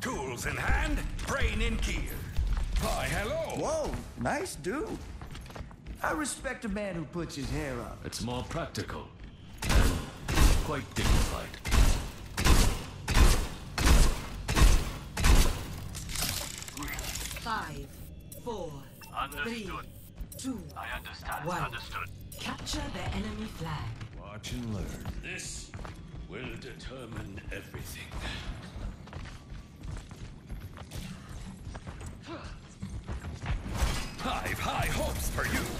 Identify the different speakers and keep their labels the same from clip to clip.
Speaker 1: Tools in hand, brain in gear. Hi, hello.
Speaker 2: Whoa, nice dude. I respect a man who puts his hair up.
Speaker 3: It's more practical and quite dignified.
Speaker 4: Five, four,
Speaker 5: Understood.
Speaker 4: 3, 2,
Speaker 5: I understand.
Speaker 4: 1.
Speaker 5: Understood.
Speaker 4: Capture the enemy flag.
Speaker 1: Watch and learn.
Speaker 3: This will determine everything.
Speaker 1: I've high hopes for you.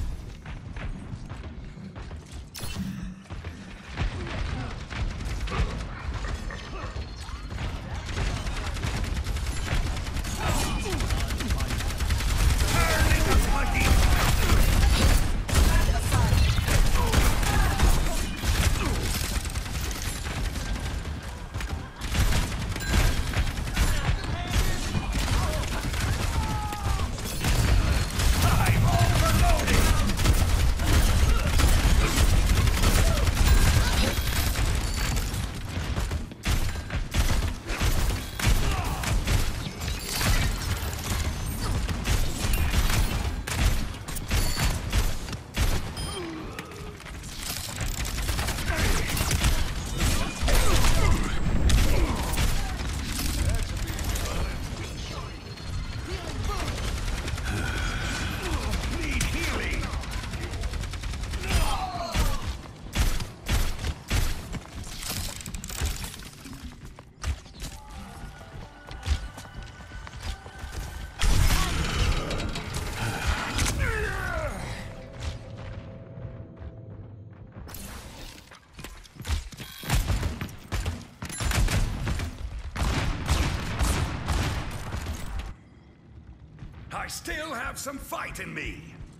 Speaker 1: I still have some fight in me.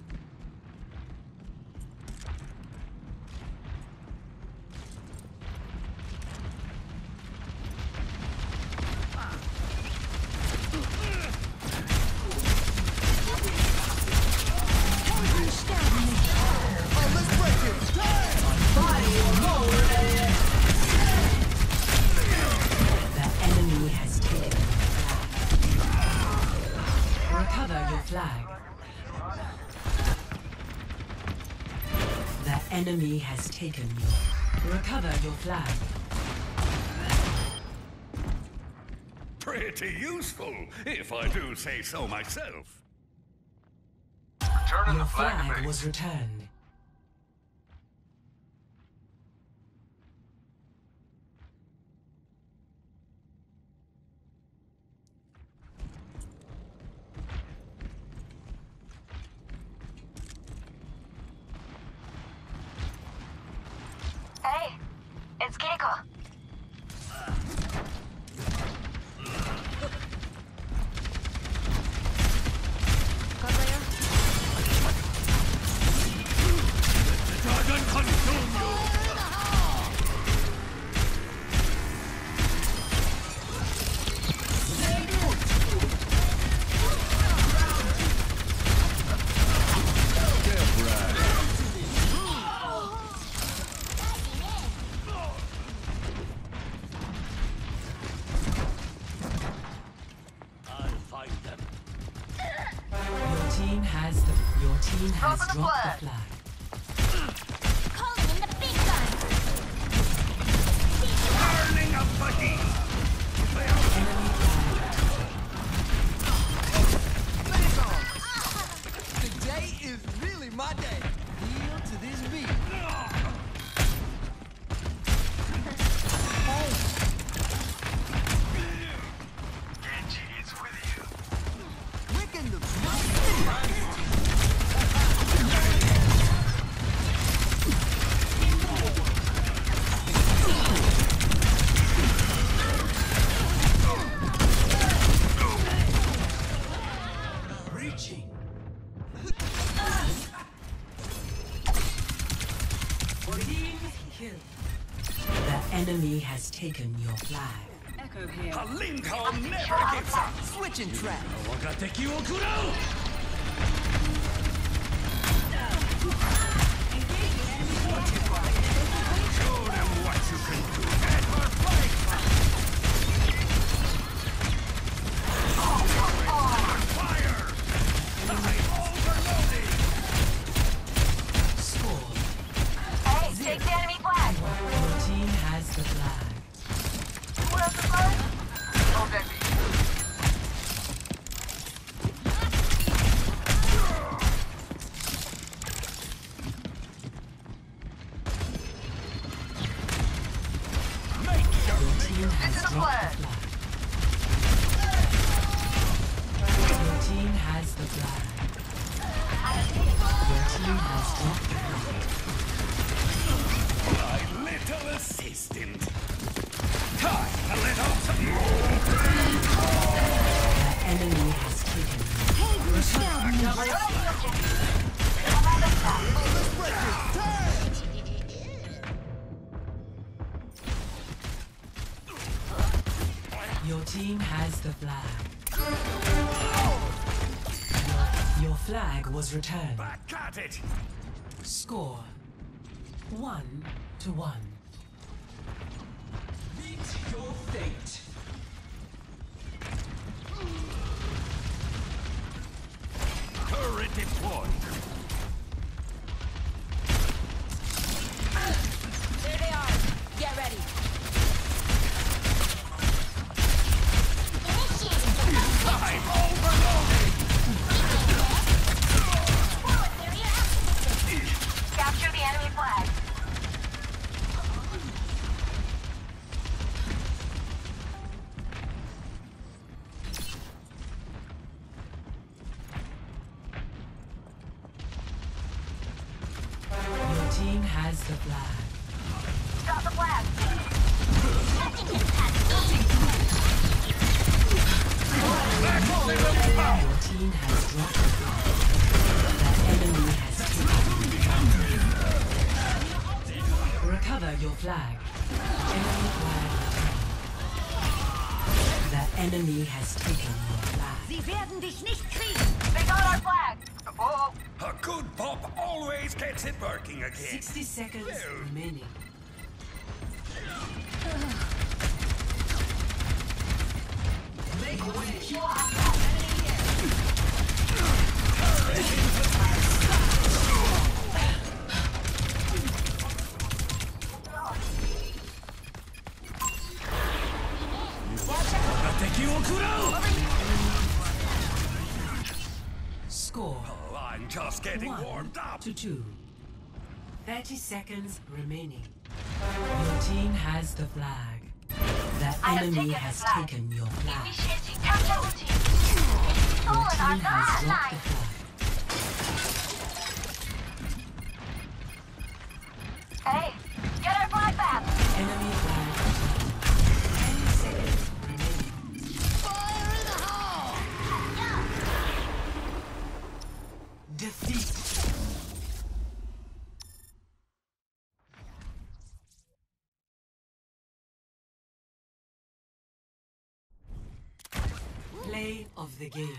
Speaker 4: Enemy has taken you. Recover your flag.
Speaker 1: Pretty useful, if I do say so myself.
Speaker 5: Returning
Speaker 4: Your
Speaker 5: the flag
Speaker 4: flag
Speaker 5: base.
Speaker 4: was returned.
Speaker 6: Hey, it's Kiriko.
Speaker 4: Your team has
Speaker 6: Open the
Speaker 4: dropped
Speaker 6: flag.
Speaker 4: the flag.
Speaker 6: Calling in the big guns.
Speaker 1: Burning up the heat.
Speaker 4: Enemy flag.
Speaker 7: Today is really my day. Kneel to this beat.
Speaker 5: Genji is with you.
Speaker 7: Wicking the
Speaker 4: Reaching. Team kill. The enemy has taken your flag.
Speaker 8: Echo here.
Speaker 1: A Lincoln never gives up.
Speaker 7: switching track.
Speaker 1: Show them what you can do.
Speaker 4: the flag.
Speaker 6: Who has the flag? Oh, baby.
Speaker 4: Your team has
Speaker 6: This is a
Speaker 4: dropped
Speaker 6: flag.
Speaker 4: the flag. Your team has the flag. Your team has dropped the flag.
Speaker 1: My little assistant. Time a little.
Speaker 4: The enemy has taken Your team has the flag. Your flag was returned.
Speaker 1: Back at it.
Speaker 4: Score 1-1.
Speaker 3: Meet your fate.
Speaker 1: Turret deployed.
Speaker 6: There they are. Get ready.
Speaker 1: I'm overloading.
Speaker 6: Capture the enemy flag.
Speaker 4: Your team has the flag.
Speaker 6: Stop the flag.
Speaker 4: Your team has dropped the flag. The enemy has taken. Recover your flag. Enemy flag returned. The enemy has taken your flag.
Speaker 6: Sie werden dich nicht kriegen. They got our flag. Oh.
Speaker 1: A good pop always gets it working again.
Speaker 4: 60 seconds remaining. Score
Speaker 1: Oh, I'm just getting warmed up.
Speaker 4: 1-2. 30 seconds remaining. Your team has the flag. The
Speaker 6: I have
Speaker 4: enemy
Speaker 6: taken the
Speaker 4: has
Speaker 6: flag.
Speaker 4: taken your flag.
Speaker 6: Initiating casualty.
Speaker 4: Your
Speaker 6: Oh,
Speaker 4: team
Speaker 6: and
Speaker 4: has
Speaker 6: I'm
Speaker 4: dropped the
Speaker 6: alive.
Speaker 4: flag.
Speaker 6: Hey, get our flag back.
Speaker 4: Enemy flag returned. 10 seconds remaining.
Speaker 7: Fire in the hole!
Speaker 4: Defeat. Play of the game.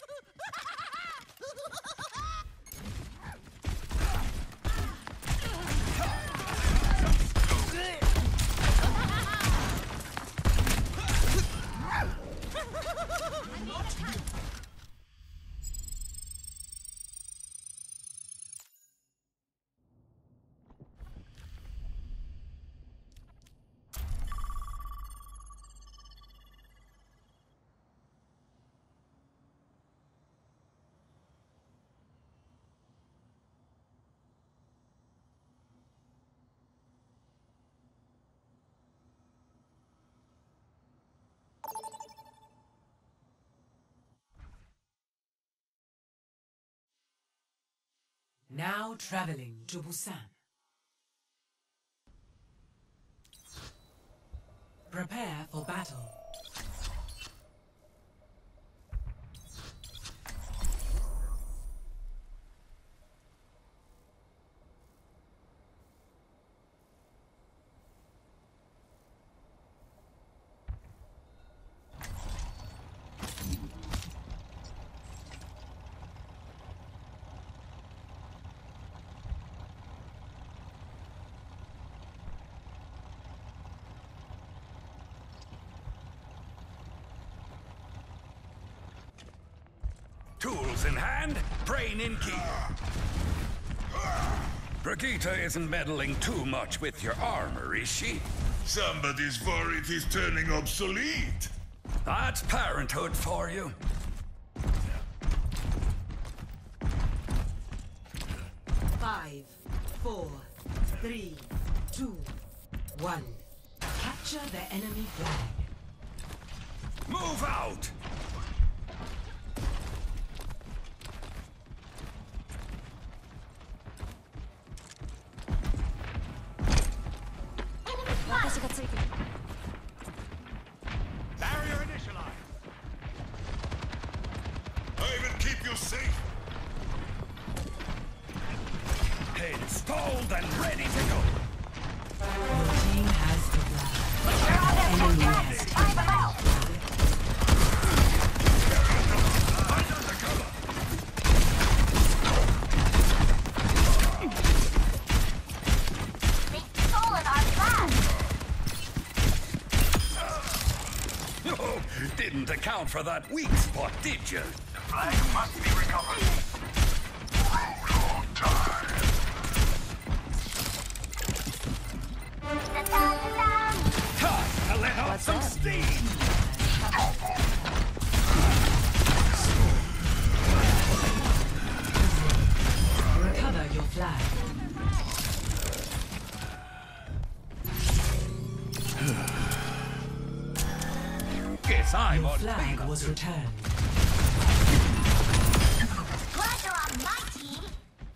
Speaker 4: Now traveling to Busan. Prepare for battle.
Speaker 1: Tools in hand, brain in gear. Brigitte isn't meddling too much with your armor, is she?
Speaker 8: Somebody's worried he's turning obsolete.
Speaker 1: That's parenthood for you.
Speaker 4: Five, 4, 3, 2, 1. Capture the enemy flag.
Speaker 1: Move out!
Speaker 5: Barrier initialized.
Speaker 8: I will keep you safe.
Speaker 1: Installed and ready to go.
Speaker 4: Your team has the flag.
Speaker 6: They're on their
Speaker 4: Enemy
Speaker 6: full
Speaker 4: has
Speaker 6: tactics.
Speaker 4: taken
Speaker 6: Drive them out.
Speaker 1: Under cover.
Speaker 6: They've stolen our flag.
Speaker 1: Oh, didn't account for that weak spot, did you?
Speaker 5: The flag must be recovered.
Speaker 1: Time to let off some steam.
Speaker 4: recover your flag.
Speaker 1: Guess I'm
Speaker 4: Your
Speaker 1: on
Speaker 4: flag
Speaker 1: peanut.
Speaker 4: was returned.
Speaker 6: Glad you're on my team.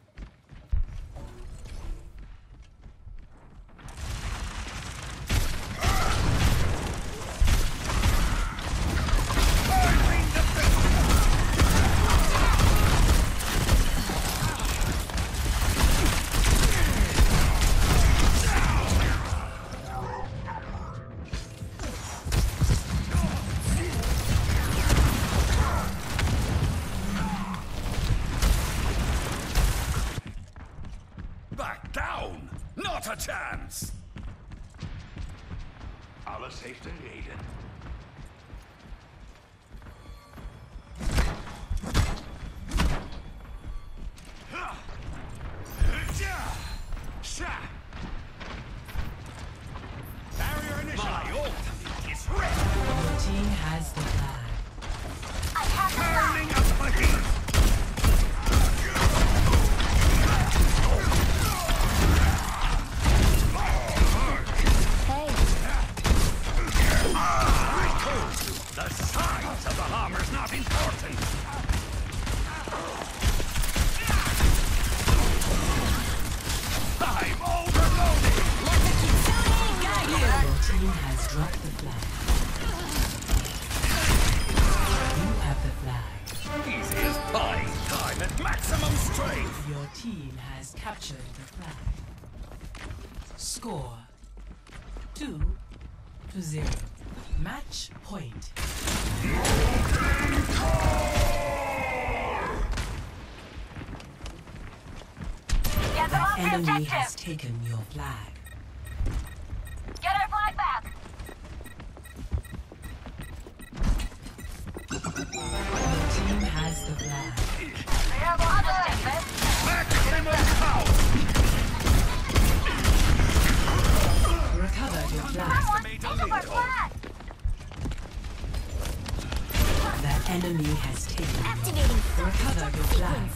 Speaker 1: Back down! Not a chance!
Speaker 5: Alle safety needed. Barrier
Speaker 1: My
Speaker 5: initialized.
Speaker 1: ultimate is ready!
Speaker 4: Your team has the flag.
Speaker 6: I have the flag.
Speaker 1: Turning up the heat!
Speaker 6: Hey,
Speaker 1: The size of the hammer's not important! I'm overloaded!
Speaker 4: Your team has dropped the flag. You have the flag.
Speaker 1: Easy as pie! Time at maximum strength!
Speaker 4: Your team has captured the flag. Score 2-0. Match point.
Speaker 6: get them off the
Speaker 4: Enemy has
Speaker 6: objective.
Speaker 4: taken your flag.
Speaker 6: Get our flag back.
Speaker 4: Your team has the flag.
Speaker 6: They have objective.
Speaker 1: Maximum power!
Speaker 4: Recover your flag.
Speaker 6: Someone take up our flag.
Speaker 4: The enemy has taken
Speaker 6: Activating.
Speaker 4: Recover your flag.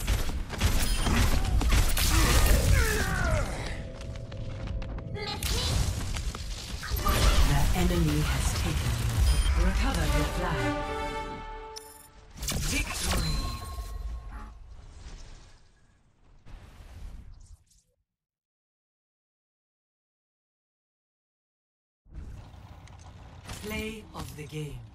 Speaker 4: The enemy has taken you. Recover your flag. Victory! Play of the game.